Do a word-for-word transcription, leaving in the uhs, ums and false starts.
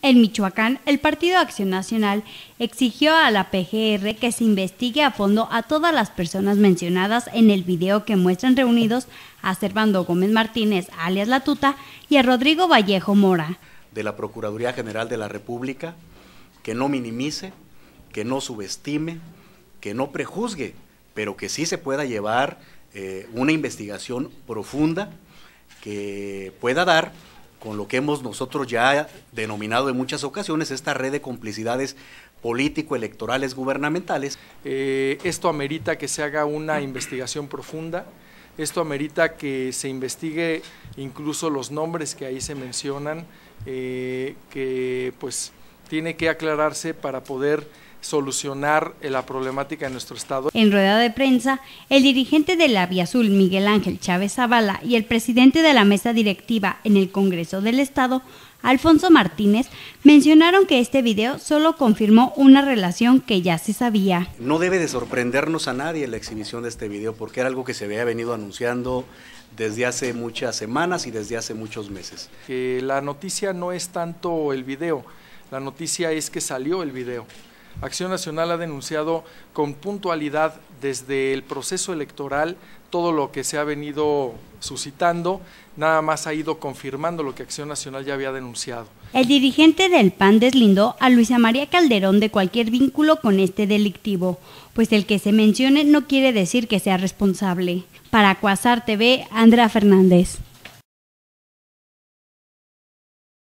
En Michoacán, el Partido Acción Nacional exigió a la P G R que se investigue a fondo a todas las personas mencionadas en el video que muestran reunidos a Servando Gómez Martínez, alias La Tuta, y a Rodrigo Vallejo Mora. De la Procuraduría General de la República, que no minimice, que no subestime, que no prejuzgue, pero que sí se pueda llevar eh, una investigación profunda que pueda dar con lo que hemos nosotros ya denominado en muchas ocasiones esta red de complicidades político-electorales gubernamentales. Eh, esto amerita que se haga una investigación profunda, esto amerita que se investigue incluso los nombres que ahí se mencionan, eh, que pues tiene que aclararse para poder solucionar la problemática en nuestro estado. En rueda de prensa, el dirigente de la Vía Azul, Miguel Ángel Chávez Zavala, y el presidente de la mesa directiva en el Congreso del Estado, Alfonso Martínez, mencionaron que este video solo confirmó una relación que ya se sabía. No debe de sorprendernos a nadie la exhibición de este video, porque era algo que se había venido anunciando desde hace muchas semanas y desde hace muchos meses. Que la noticia no es tanto el video, la noticia es que salió el video. Acción Nacional ha denunciado con puntualidad desde el proceso electoral todo lo que se ha venido suscitando, nada más ha ido confirmando lo que Acción Nacional ya había denunciado. El dirigente del P A N deslindó a Luisa María Calderón de cualquier vínculo con este delictivo, pues el que se mencione no quiere decir que sea responsable. Para Cuasar T V, Andrea Fernández.